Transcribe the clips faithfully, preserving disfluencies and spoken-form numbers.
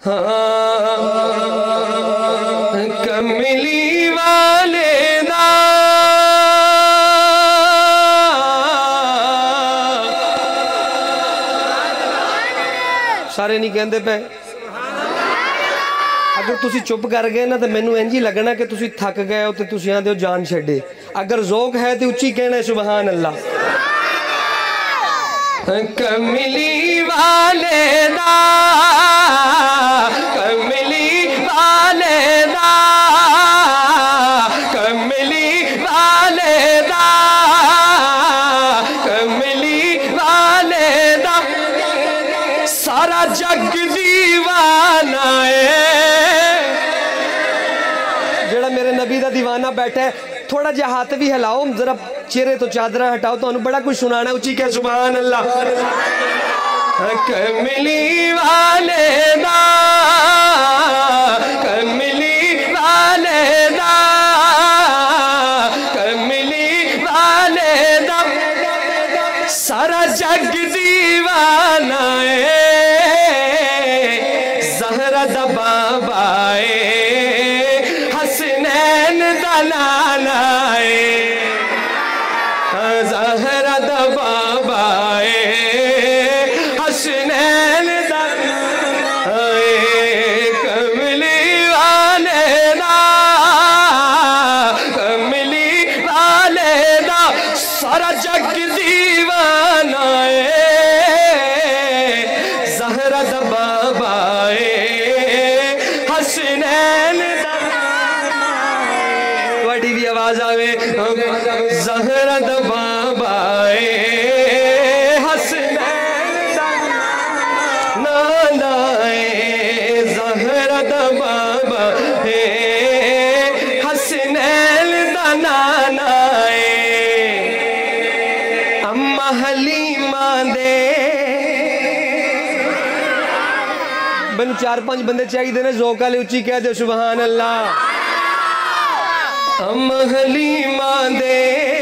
ہاں کملی والدہ سارے نہیں کہندے پہ اگر تسی چپ کر گئے نا تو مینوں انج ہی لگنا کہ تسی تھک گئے ہو تو تسی آندے ہو جان چھڈے اگر ذوق ہے تو اچھی کہنا ہے سبحان اللہ کملی والدہ کملی والدہ کملی والدہ کملی والدہ سارا جگ دیوانہ ہے جڑا میرے نبی دا دیوانہ بیٹھا ہے تھوڑا جا ہاتھ بھی ہلاؤ ذرا چہرے تو چادرہ ہٹاؤ تو انہوں بڑا کچھ سنانا ہے اچھی کہ سبحان اللہ کملی والدہ کملی والدہ کملی والدہ سارا جگ دیوانہ ہے زہرہ دا بابا ہے حسنین دا نانا ہے زہرہ دا بابا ہے حسنین دا ہے کملی والدہ کملی والدہ سارا جگ دیوانہ ہے زہرہ دا بابا ہے حسنین دا توڑی بھی آواز آوے زہرہ دا بابا ہے حسنین دا نانا ہے زہرہ دا بابا ہے حسنین دا نانا ہے اممہ حلیمہ دے بنو چار پانچ بندے چاہی دینے ذوقہ لے اچھی کہہ دے سبحان اللہ اممہ حلیمہ دے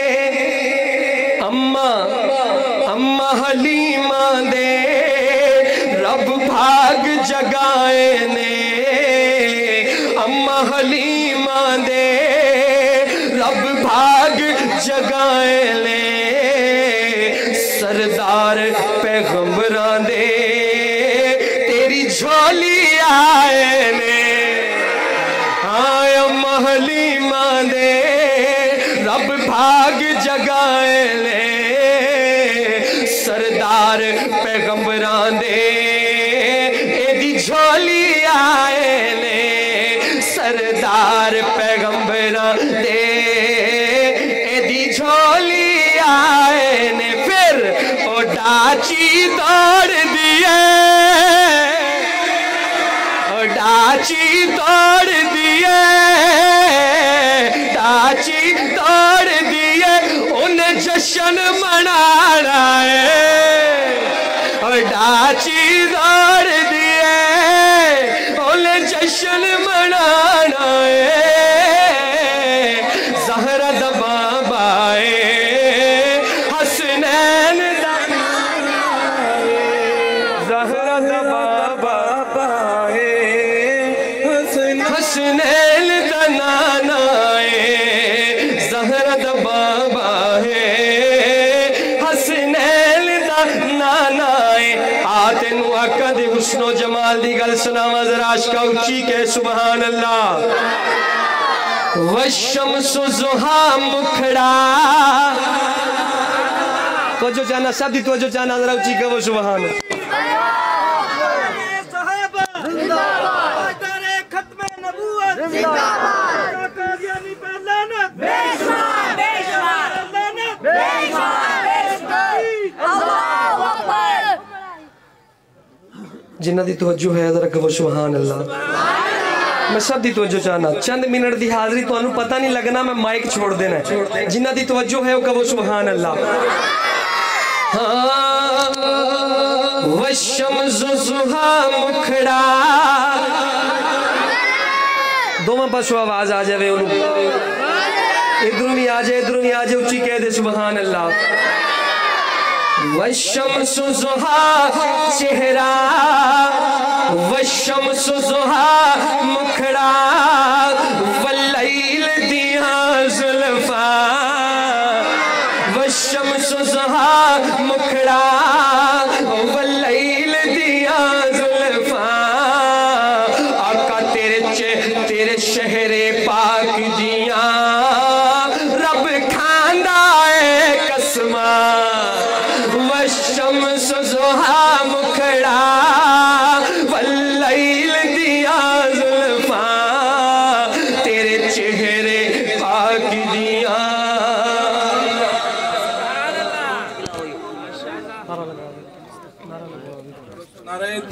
اممہ اممہ حلیمہ دے رب بھاگ جگائے نے اممہ حلیمہ دے رب بھاگ جگائے نے سردار پیغمبران دے تیری جھولی آئے نے آئے اممہ حلیمہ دے رب بھاگ جگائے لے سردار پیغمبران دے ایدی جھولی آئے لے سردار پیغمبران دے ایدی جھولی آئے لے پھر او ڈاچی توڑ دیئے او ڈاچی توڑ دیئے ڈاچی توڑ دیئے انہیں جشن منانا ہے اور ڈاچی توڑ دیئے انہیں جشن منانا ہے زہرہ دا بابا ہے حسنین دا زہرہ دا بابا ہے حسنین دا نانا ہے زہرہ دا بابا ہے حسنین دا نانا ہے آتے نو اکا دے حسن و جمال دی گل سناوا ذرا عاشقہ اچھی کہ سبحان اللہ والشمس زہا مکھڑا توجہ چاہنا سب دی توجہ چاہنا ذرا اچھی کہ وہ سبحان اللہ جنہ دی توجہ ہے ذرا کہ سبحان اللہ میں سب دی توجہ چاہنا چند منٹ دی حاضری تو انہوں پتہ نہیں لگنا میں مائک چھوڑ دینا ہے جنہ دی توجہ ہے وہ سبحان اللہ والشمس زہا مکھڑا دو ماں پاسو آواز آ جائے انہوں ادھروں بھی آ جائے ادھروں بھی آ جائے اچھی کہہ دے سبحان اللہ والشمس زہا چہرہ والشمس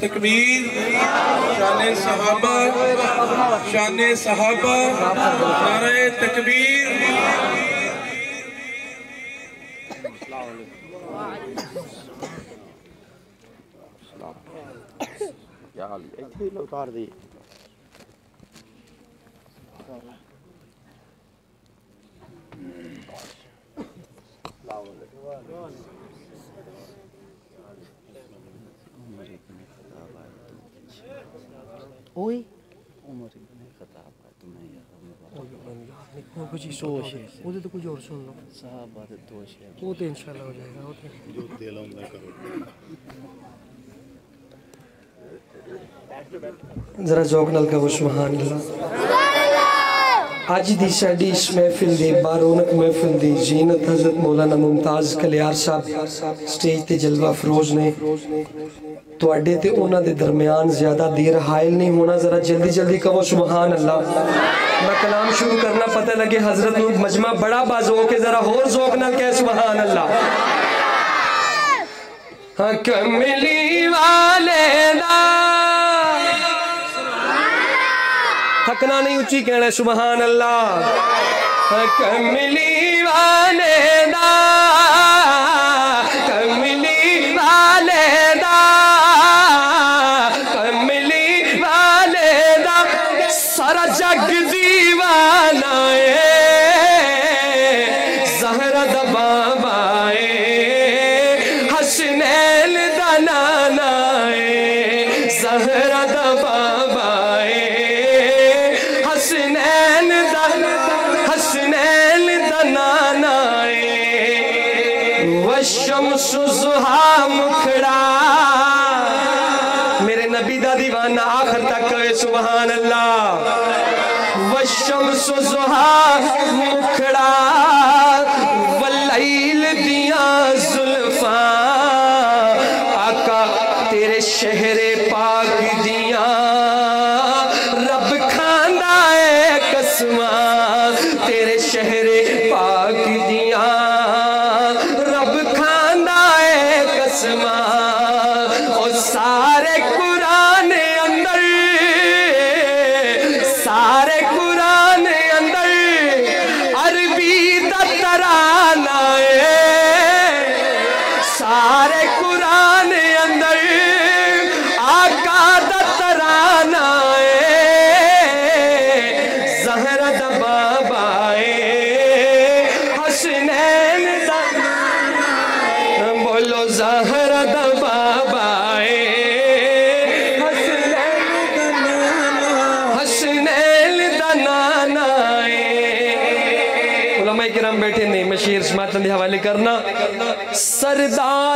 تکبیر شان صحابہ شان صحابہ نعرہ تکبیر اوئی وہ تو کچھ اور سن لو وہ تو انشاءاللہ ہو جائے گا جو دل ہوندا کرو ذرا ذوق نال کہو سبحان اللہ آج دی ساڈی اس محفل دی بارونق محفل دی زینت حضرت مولانا ممتاز کلیار صاحب سٹیج تے جلوہ افروز نے تو اڈے تے اونا دے درمیان زیادہ دیر حائل نہیں ہونا ذرا جلدی جلدی کہو سبحان اللہ میں کلام شروع کرنا پتہ لگے حضرت لوگ مجمع بڑا بازو کے ذرا اور ذوق نال کہے سبحان اللہ ہاں کملی والے دا تھکنا نہیں اچھی کہنا ہے سبحان اللہ کملی والے دا کملی والے دا کملی والے دا سارا جگ دیوانا ہے زہرہ دا بابا ہے حسنیل دا نانا ہے زہرہ دا بابا ہے حسنین دا حسنین دا نانا ہے والشمس زہا مکھڑا میرے نبی دا دیوانہ آخر تک کہے سبحان اللہ والشمس زہا مکھڑا واللیل دیاں زلفاں آقا تیرے شہر پاک دیاں رب کھاندہ ہے قسماں تیرے شہر پاک دیاں رب کھاندہ ہے قسماں اور سارے قرآن اندر سارے قرآن اندر عربی دا ترانہ ہے سارے قرآن اندر آقا دا ترانہ ہے زہرہ دا بابا ہے حسنین دا بولو زہرہ دا بابا ہے حسنین دا نانا ہے علماء کرام بیٹھے نہیں میں شیر سماعتن دے حوالے کرنا سردار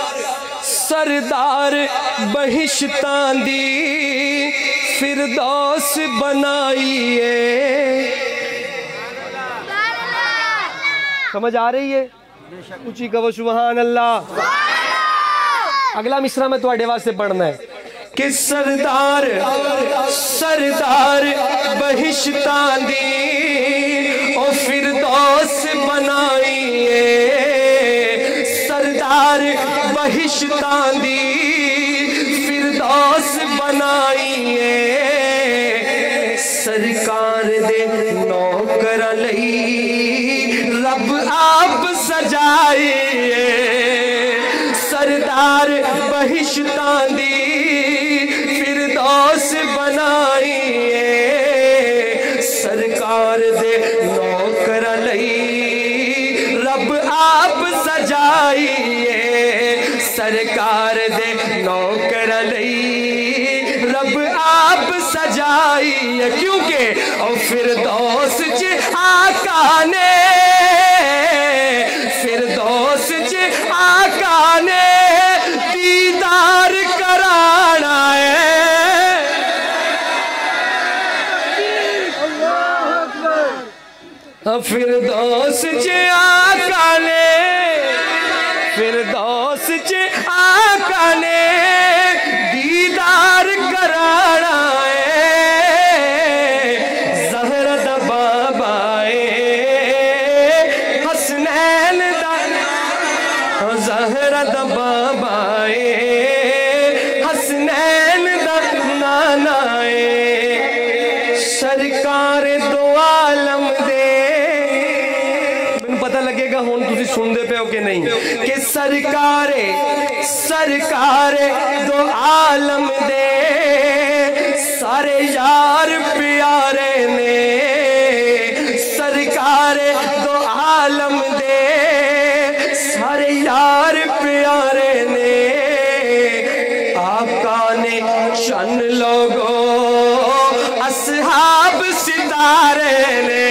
سردار بہشتان دی فردوس بنائیے سمجھ آ رہی ہے اچھی کہو سبحان اللہ اگلا مصرع میں تو اڈے واسطے پڑھنا ہے کہ سردار سردار بہشتان دی او فردوس بنائیے سردار بہشتان دی فردوس بنائیے سرکار دے نوکر لئی رب آپ سجائیے سردار بہشتان دی فردوس بنائیے سرکار دے نوکر لئی رب آپ سجائیے سرکار دے نوکر لئی رب آپ سجائیے کیونکہ او فردوس چ آقا نے فردوس چ آقا نے دیدار کرانا ہے فردوس چ آقا نے فردوس چ آقا نے دیدار کرانا ہے زہرہ دا بابا ہے حسنین دا زہرہ دا بابا ہے حسنین تسی سن دے پہ ہو کہ نہیں کہ سرکارے سرکارے دو عالم دے سارے یار پیارے نے سرکارے دو عالم دے سارے یار پیارے نے آقا نے چن لوگوں اصحاب ستارے نے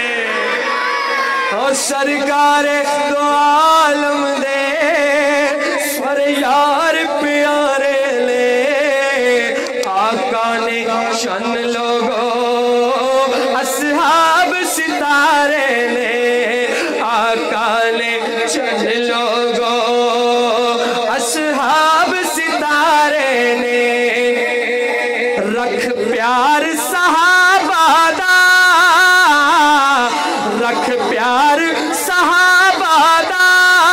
اور سرکار دو عالم دے سارے یار پیارے نے آقا نے چن لوگوں اصحاب ستارے نے آقا نے چن لوگوں اصحاب ستارے نے رکھ پیار صحابہ دا رکھ پیار صحابہ دا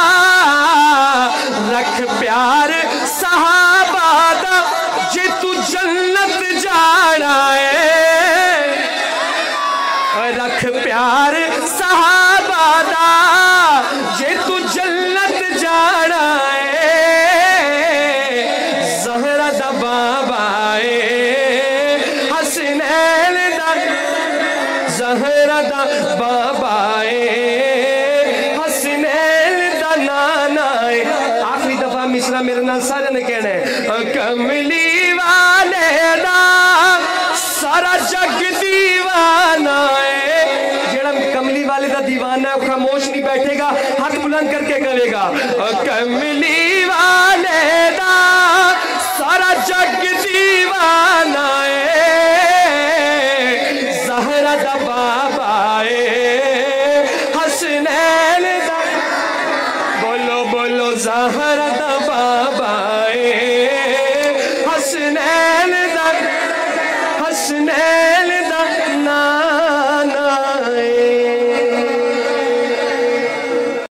رکھ پیار صحابہ دا جے تو جنت جانا ہے رکھ پیار صحابہ دا جے تو جنت جانا ہے زہرہ دا بابا ہے حسنین دا زہرہ دا بابا ہے حسنین دا نانا ہے آخری دفعہ مصرع میرے نال سارے نے کہنا ہے کملی والے دا سارا جگ دیوانہ ہے جڑا کملی والے دا دیوانہ ہے خاموش نہیں بیٹھے گا ہاتھ بلند کر کے کہے گا کملی والے دا سارا جگ